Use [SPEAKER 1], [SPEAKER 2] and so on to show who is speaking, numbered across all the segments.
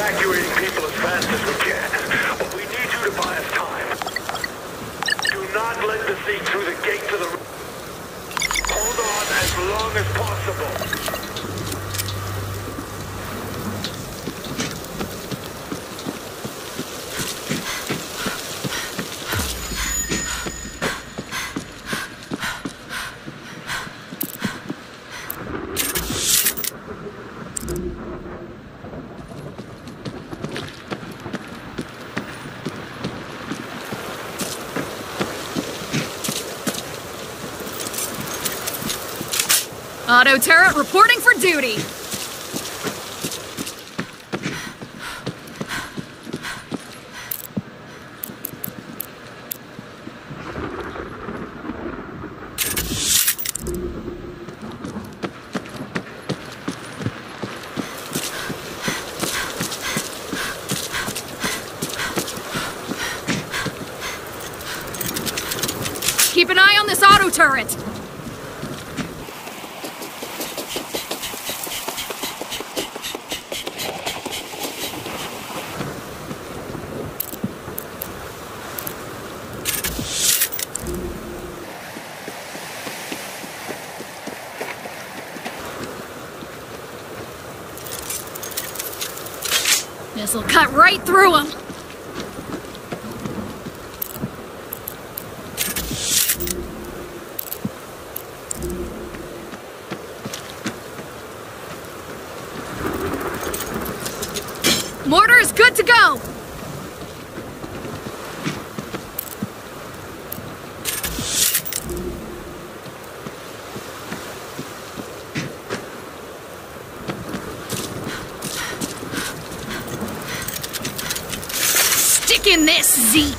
[SPEAKER 1] evacuating people as fast as we can, but we need you to buy us time. Do not let the Zeke through the gate to the... Hold on as long as possible.
[SPEAKER 2] Auto turret reporting for duty. Keep an eye on this auto turret. This'll cut right through him. Mortar is good to go. Stick in this, Zeke.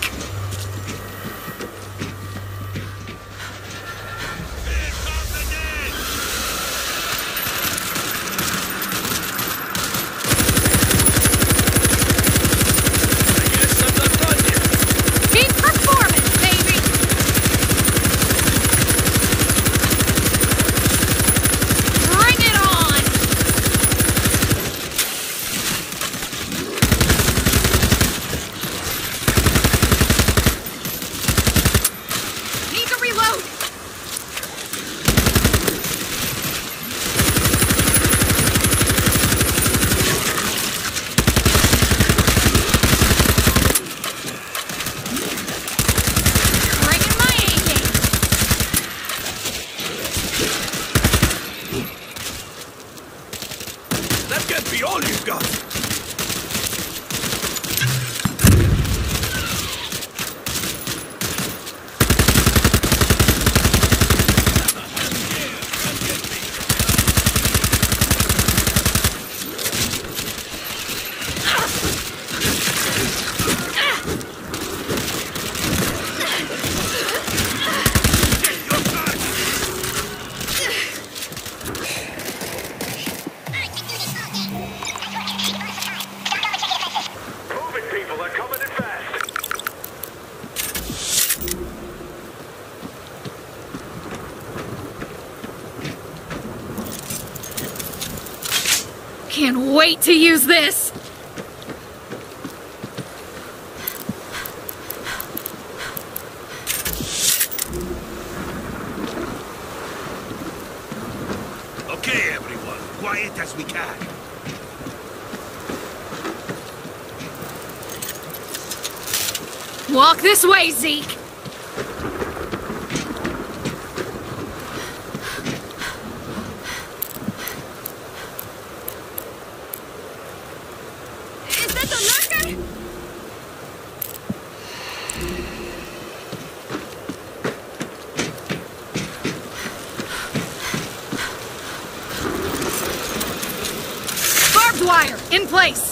[SPEAKER 2] Can't wait to use this!
[SPEAKER 3] Okay, everyone. Quiet as we can.
[SPEAKER 2] Walk this way, Zeke! Wire, in place!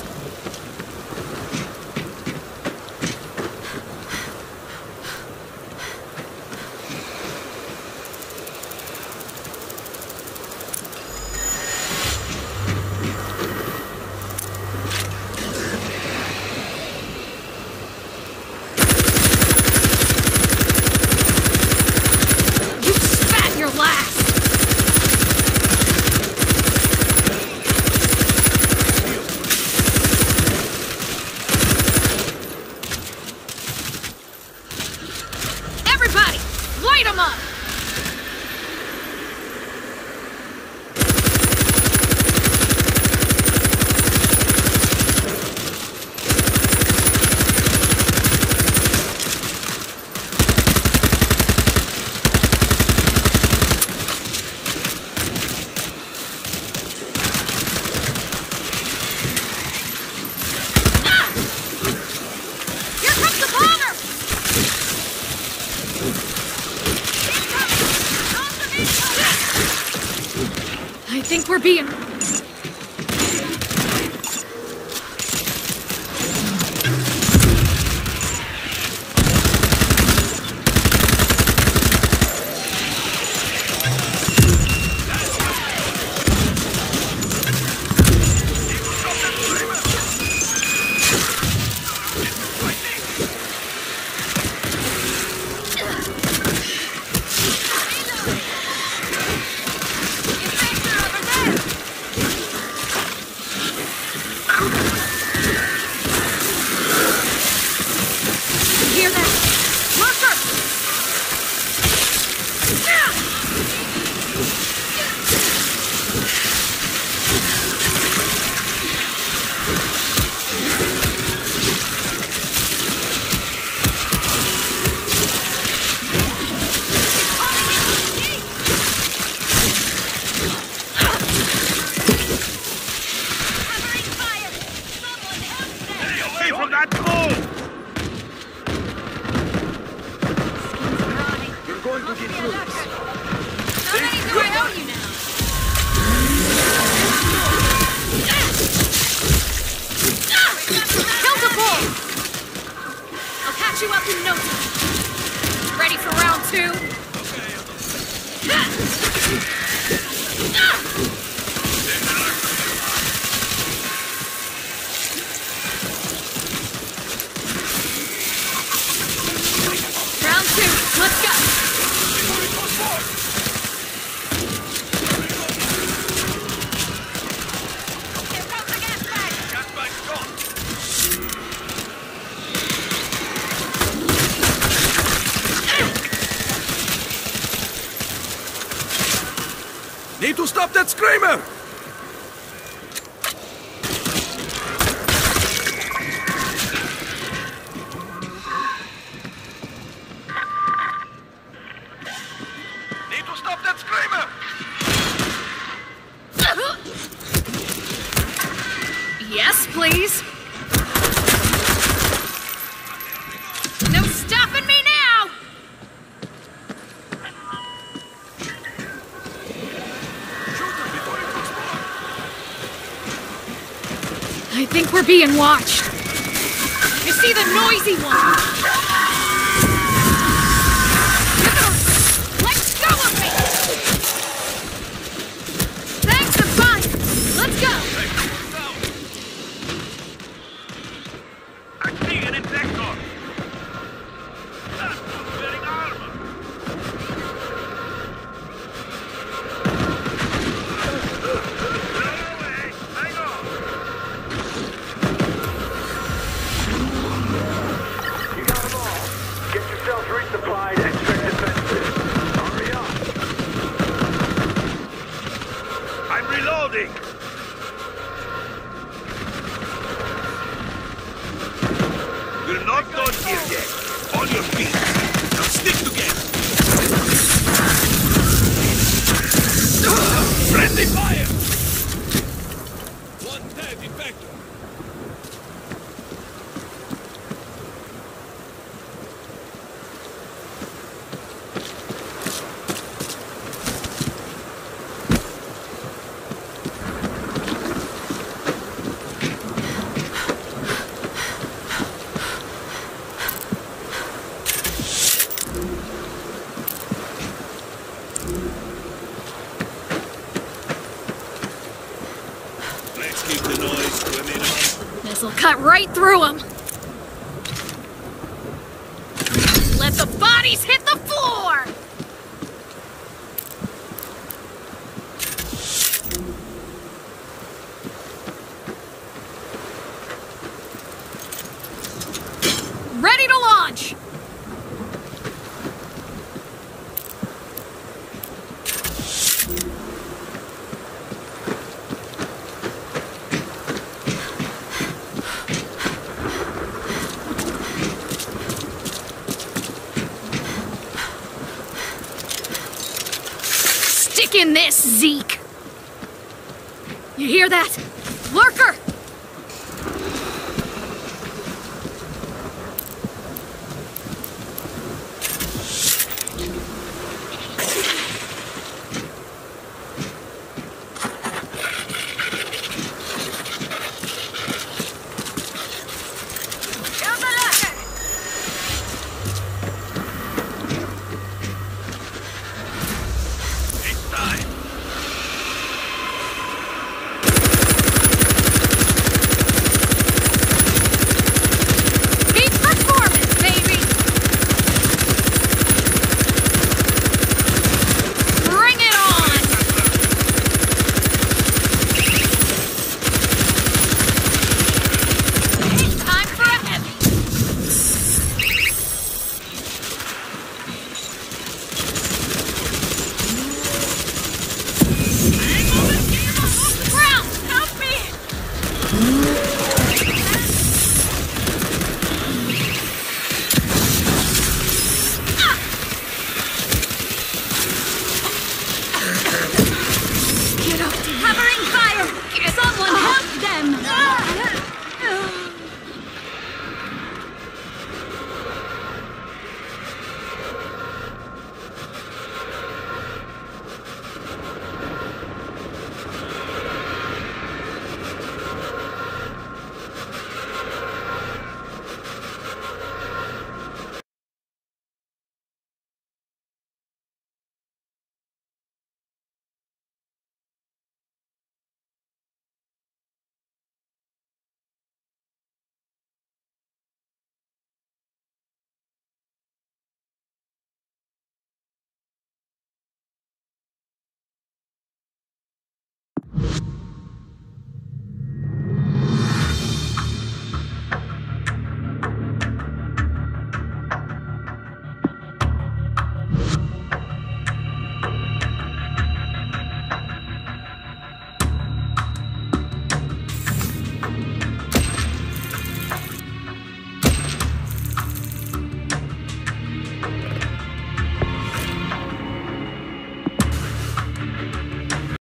[SPEAKER 2] You spat your last! think we're being... Hear that? Lurker!
[SPEAKER 3] Away from that pole!
[SPEAKER 1] You're going to get through this.
[SPEAKER 2] How many do I owe you now? Kill the bull! I'll catch you up in no time. Ready for round 2? Round 2, let's go!
[SPEAKER 3] Need to stop that screamer! Need to stop that screamer!
[SPEAKER 2] Yes, please. No stopping me now! I think we're being watched. You see the noisy one? Let go of me! Thanks for fun. Let's go.
[SPEAKER 3] I see an infector! That's not wearing armor! Run away! Hang on!
[SPEAKER 1] You got them all. Get yourselves resupplied and check defenses. Hurry up.
[SPEAKER 3] I'm reloading! We're not done here yet. On your feet. Now stick together. Friendly fire! One dead infector. Let's keep the noise swimming on.
[SPEAKER 2] This'll cut right through them. Let the bodies hit the floor! Ready to launch! Stick in this, Zeke! You hear that? Lurker!